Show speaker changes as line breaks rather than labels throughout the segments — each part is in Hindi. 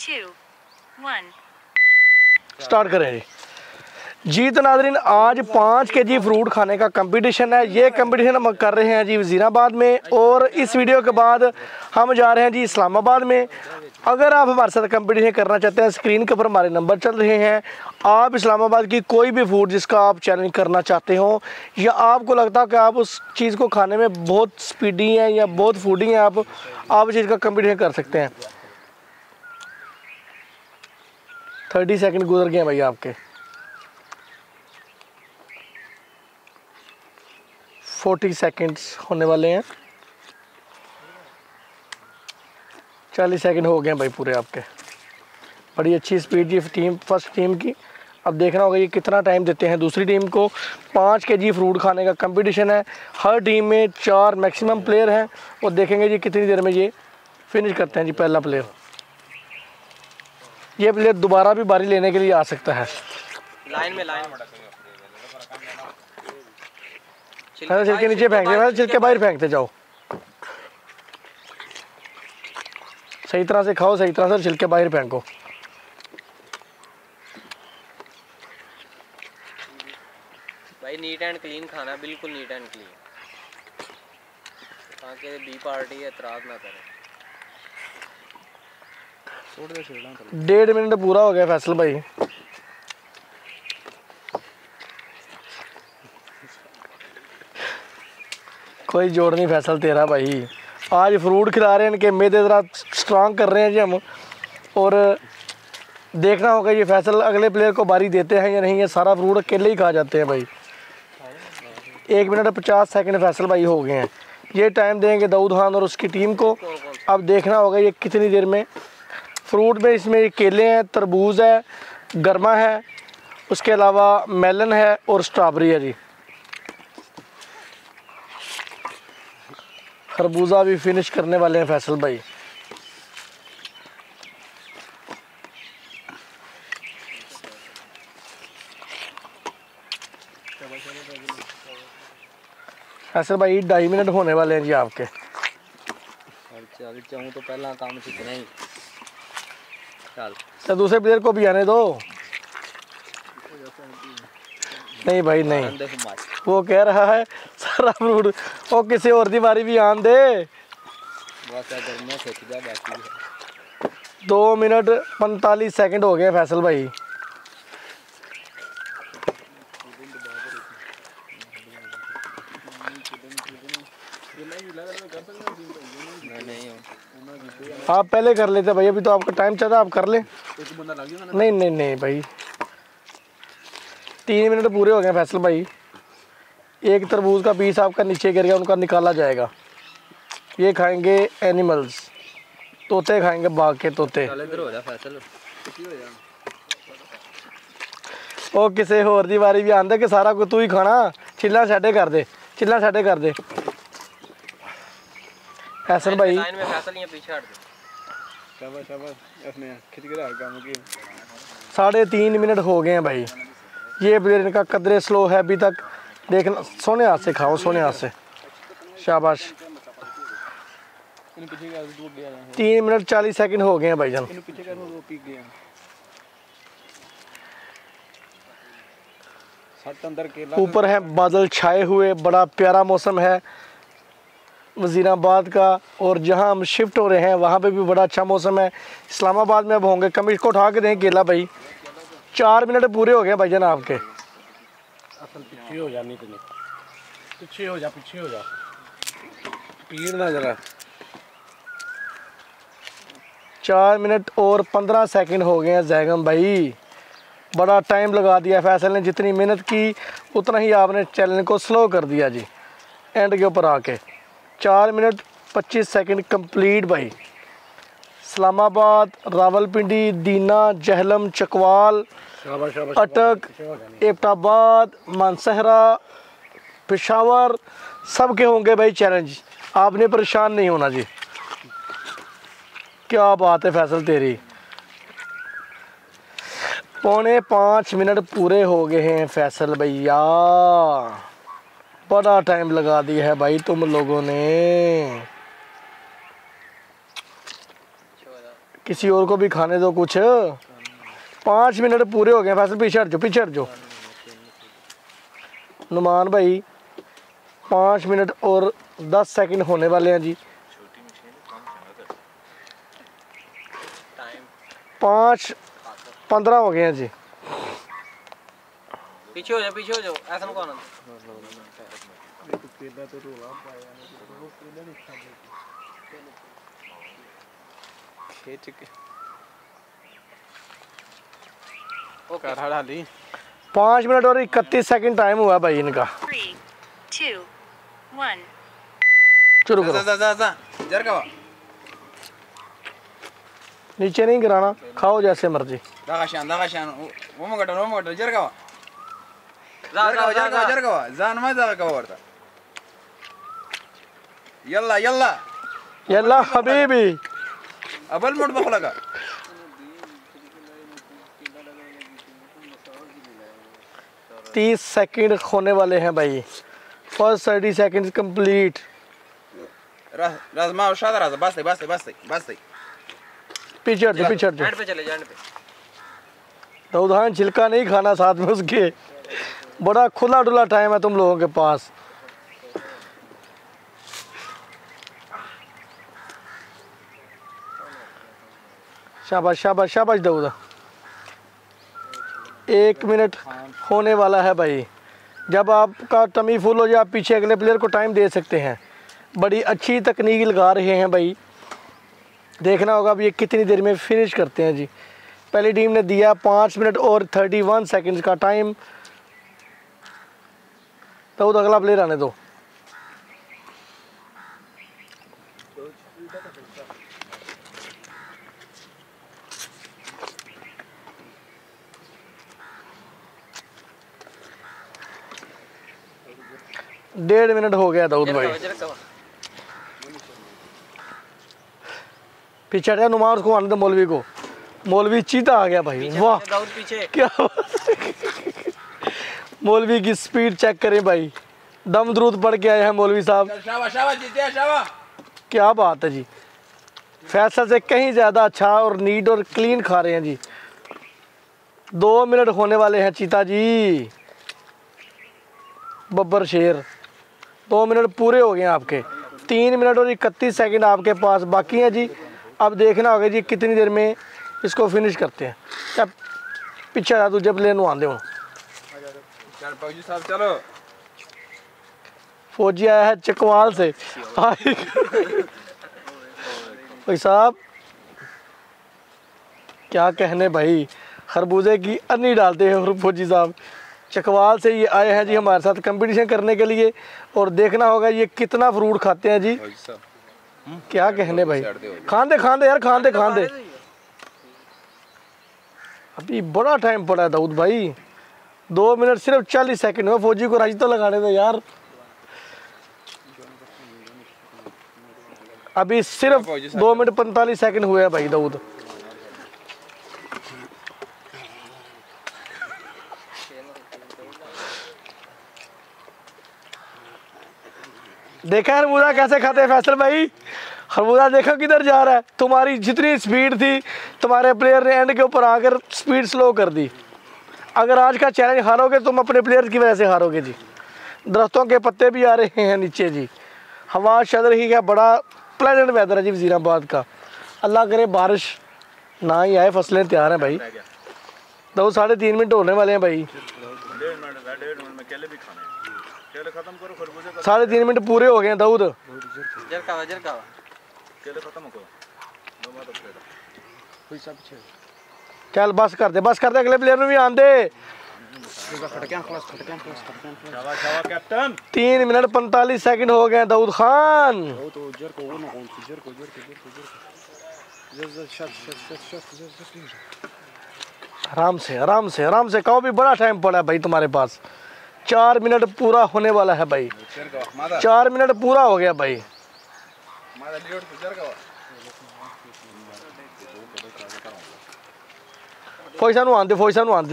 2, 1
स्टार्ट करें जी। तो नाज़रीन, आज 5 केजी फ्रूट खाने का कंपटीशन है। ये कंपटीशन हम कर रहे हैं जी वज़ीराबाद में, और इस वीडियो के बाद हम जा रहे हैं जी इस्लामाबाद में। अगर आप हमारे साथ कंपटीशन करना चाहते हैं, स्क्रीन के ऊपर हमारे नंबर चल रहे हैं। आप इस्लामाबाद की कोई भी फूड जिसका आप चैलेंज करना चाहते हो, या आपको लगता है कि आप उस चीज़ को खाने में बहुत स्पीडी हैं या बहुत फूडी हैं, आप उस चीज़ का कंपटीशन कर सकते हैं। 30 सेकंड गुजर गए भाई आपके। 40 सेकंड्स होने वाले हैं। 40 सेकंड हो गए भाई पूरे आपके। बड़ी अच्छी स्पीड जी फर्स्ट टीम की। अब देखना होगा ये कितना टाइम देते हैं दूसरी टीम को। 5 केजी फ्रूट खाने का कंपटीशन है। हर टीम में 4 मैक्सिमम प्लेयर हैं, और देखेंगे जी कितनी देर में ये फिनिश करते हैं जी। पहला प्लेयर, ये प्लेयर दोबारा भी बारी लेने के लिए आ सकता है। लाइन में छिलके नीचे फेंक दे, छिलके बाहर फेंकते जाओ। सही तरह से खाओ, सही तरह से छिलके बाहर फेंको।
भाई नीट एंड क्लीन खाना, बिल्कुल नीट एंड क्लीन, ताकि बी पार्टी एतराज़ ना करे।
1.5 मिनट पूरा हो गया फैसल भाई। कोई जोड़ नहीं फैसल तेरा भाई। आज फ्रूट खिला रहे हैं, इनके मैदे ज़रा स्ट्रांग कर रहे हैं जी हम, और देखना होगा ये फैसल अगले प्लेयर को बारी देते हैं या नहीं। ये सारा फ्रूट अकेले ही खा जाते हैं भाई। 1 मिनट 50 सेकंड फैसल भाई हो गए हैं। ये टाइम देंगे दाऊद खान और उसकी टीम को। अब देखना होगा ये कितनी देर में फ्रूट में, इसमें केले हैं, तरबूज है, गर्मा है, उसके अलावा मेलन है और स्ट्रॉबेरी है जी। खरबूजा भी फिनिश करने वाले हैं फैसल भाई। फैसल भाई 2.5 मिनट होने वाले हैं जी आपके।
चल चाहूँ तो पहला काम सीखना ही। चल
तो दूसरे प्लेयर को भी आने दो। नहीं भाई नहीं, वो कह रहा है सारा फ्रूट, वो किसी और की बारी भी आन दे। 2 मिनट 45 सेकंड हो गए फैसल भाई। आप पहले कर लेते भाई, अभी तो आपका टाइम चल रहा है, आप कर ले। नहीं नहीं नहीं भाई, 3 मिनट पूरे हो गए फैसल भाई। एक तरबूज का पीस आपका नीचे गिर गया, उनका निकाला जाएगा। ये खाएंगे एनिमल्स, तोते खाएंगे, बाग के तोते। ओ किसी होर दी वारी भी आंदे कि सारा कुछ तू ही खाना। चिल्ला साडे कर दे, चिल्ला साडे कर दे फैसल भाई। 3.5 मिनट हो गए हैं भाई। ये प्लेयर इनका कदरे स्लो है अभी तक। देखना, सोने हाथ से खाओ, सोने हाथ से, शाबाश। 3 मिनट 40 सेकंड हो गए हैं भाईजान। ऊपर है बादल छाए हुए, बड़ा प्यारा मौसम है वज़ीराबाद का, और जहां हम शिफ्ट हो रहे हैं वहां पे भी बड़ा अच्छा मौसम है। इस्लामाबाद में अब होंगे, कम इसको उठा के दें केला भाई। 4 मिनट पूरे हो गए भाईजान आपके।
पीछे हो जा, नहीं तो नहीं, पीछे हो जा, पीछे हो जा, पीड़ ना जरा।
4 मिनट और 15 सेकंड हो गए हैं जैगम भाई। बड़ा टाइम लगा दिया फैसल ने, जितनी मेहनत की उतना ही आपने चैलेंज को स्लो कर दिया जी एंड के ऊपर आके। 4 मिनट 25 सेकंड कंप्लीट भाई। इस्लामाबाद, रावलपिंडी, दीना, जहलम, चकवाल, अटक, एबटाबाद, मानसहरा, पेशावर, सब के होंगे भाई चैलेंज। आपने परेशान नहीं होना जी। क्या बात है फैसल तेरी। 4.5 मिनट पूरे हो गए हैं फैसल भैया। बड़ा टाइम लगा दिया है भाई तुम लोगों ने। किसी और को भी खाने दो कुछ। 5 मिनट पूरे हो गए फैसल, पीछे हट जाओ नुमान भाई। 5 मिनट और 10 सेकंड होने वाले हैं जी। 5:15 हो गए हैं जी।
पीछे हो जाओ ऐसा ना कहना। खींच के ओके डाली।
5 मिनट और 31 सेकंड टाइम हुआ भाई इनका।
3, 2, 1.
शुरू करो।
जरका
नीचे नहीं गिराना, खाओ जैसे मर्जी।
दागाशान वो मगट जरका जान मत जागा वरता। यल्ला
हबीबी।
अबल मोड बखला का
30 सेकंड होने वाले हैं भाई। First 30 second complete.
राजमा शादा राजा बस
पीछे हट जाओ।
एंड पे चले एंड पे।
तो उदाहरण छिलका नहीं खाना साथ में उसके। बड़ा खुला डुला टाइम है तुम लोगों के पास। शाबाश दाऊद। 1 मिनट होने वाला है भाई। जब आपका टमी फुल हो जाए आप पीछे अगले प्लेयर को टाइम दे सकते हैं। बड़ी अच्छी तकनीक लगा रहे हैं भाई। देखना होगा अब ये कितनी देर में फिनिश करते हैं जी। पहली टीम ने दिया 5 मिनट और 31 सेकंड्स का टाइम। तो अगला प्लेयर आने दो। डेढ़ मिनट हो गया दाऊद भाई। पीछे हटा नुमान उसको आने दो मौलवी को। मौलवी चीता आ गया भाई। वाह क्या मौलवी की स्पीड चेक करें भाई। दम द्रूद पढ़ के आए हैं मौलवी साहब। क्या बात है जी। फैसल से कहीं ज़्यादा अच्छा और नीट और क्लीन खा रहे हैं जी। 2 मिनट होने वाले हैं चीता जी। बब्बर शेर 2 मिनट पूरे हो गए हैं आपके। 3 मिनट और 31 सेकंड आपके पास बाकी हैं जी। अब देखना होगा जी कितनी देर में इसको फिनिश करते हैं। क्या पीछे आ तुझे प्लेन आंदे हो।
फौजी साहब चलो।
फौजी आया है चकवाल से। भाई साहब क्या कहने भाई। खरबूजे की अन्नी डालते हैं फौजी साहब। चकवाल से ये आए हैं जी हमारे साथ कंपटीशन करने के लिए। और देखना होगा ये कितना फ्रूट खाते हैं जी। क्या कहने भाई। खान दे यार खान दे। अभी बड़ा टाइम पड़ा है दाऊद भाई। 2 मिनट सिर्फ 40 सेकंड हुआ। फौजी को राज तो लगाने दो यार। अभी सिर्फ 2 मिनट 45 सेकंड हुए हैं भाई दाऊद। देखा खरबूजा कैसे खाते हैं फैसल भाई। खरबूजा देखो किधर जा रहा है। तुम्हारी जितनी स्पीड थी तुम्हारे प्लेयर ने एंड के ऊपर आकर स्पीड स्लो कर दी। अगर आज का चैलेंज हारोगे तुम अपने प्लेयर की वजह से हारोगे जी। दरख्तों के पत्ते भी आ रहे हैं नीचे जी। हवा चल रही है। बड़ा प्लेजेंट वेदर है जी वजीराबाद का। अल्लाह करे बारिश ना ही आए। फसलें तैयार हैं भाई। 3.5 मिनट होने वाले हैं भाई। 3.5 मिनट पूरे हो गए हैं दाऊद। चल बस कर दे अगले प्लेयर में भी आन दे। 3 मिनट 45 सेकंड हो गए दाऊद खान। आराम से कहो भी बड़ा टाइम पड़ा है भाई तुम्हारे पास। 4 मिनट पूरा होने वाला है भाई। 4 मिनट पूरा हो गया भाई। फौजी नु आंदे फौजी नु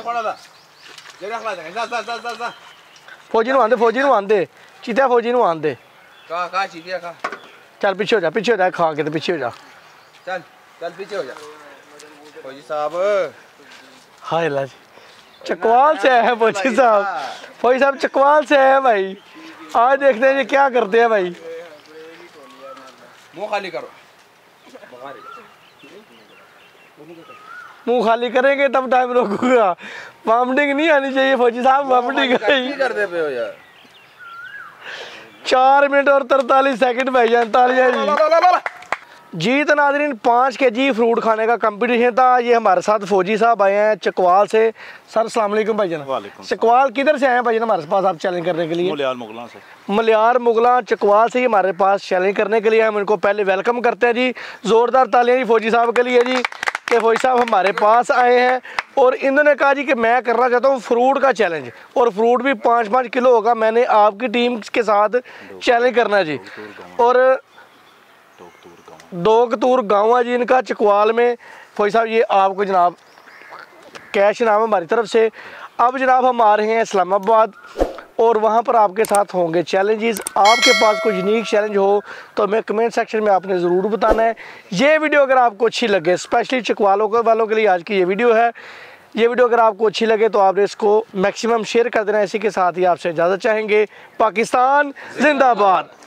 आंदे चीता फौजी नु आंदे। चल पीछे हो जा खा के तो पीछे हो जा।
चल पीछे हो जा फौजी साहब।
हाय ला जी, चकवाल से है फौजी साहब। फौजी साहब चकवाल से है भाई। आज देखते हैं ये क्या करते हैं भाई।
मुंह खाली करो।
मुंह खाली करेंगे तब टाइम रोकूंगा। वॉमिटिंग नहीं आनी चाहिए फौजी साहब, वॉमिटिंग आई।
कर दे पे हो यार।
4 मिनट और 43 सेकंड भाईजान, तालियां जी। जी तो नाज़रीन 5 केजी फ्रूट खाने का कंपटीशन था। ये हमारे साथ फौजी साहब आए हैं चकवाल से। सर अस्सलाम वालेकुम भाईजान।
वालेकुम।
चकवाल किधर से आए हैं भाईजान हमारे पास आप चैलेंज करने के लिए?
मलयार मुगलों से।
मलयार मुगला चकवाल से ही हमारे पास चैलेंज करने के लिए हम इनको पहले वेलकम करते हैं जी। ज़ोरदार तालियां जी फौजी साहब के लिए जी कि फौजी साहब हमारे पास आए हैं और इन्होंने कहा जी कि मैं करना चाहता हूँ फ्रूट का चैलेंज, और फ्रूट भी 5-5 किलो होगा। मैंने आपकी टीम के साथ चैलेंज करना है जी। और दोगतूर गाँव है जी इनका चकवाल में। फौजी साहब ये आपको जनाब कैश नाम है हमारी तरफ से। अब जनाब हम आ रहे हैं इस्लामाबाद और वहाँ पर आपके साथ होंगे चैलेंजेस। आपके पास कोई यूनिक चैलेंज हो तो हमें कमेंट सेक्शन में आपने ज़रूर बताना है। ये वीडियो अगर आपको अच्छी लगे, स्पेशली चकवालों वालों के लिए आज की ये वीडियो है। ये वीडियो अगर आपको अच्छी लगे तो आपने इसको मैक्सिमम शेयर कर देना। इसी के साथ ही आपसे इजाज़त चाहेंगे। पाकिस्तान जिंदाबाद।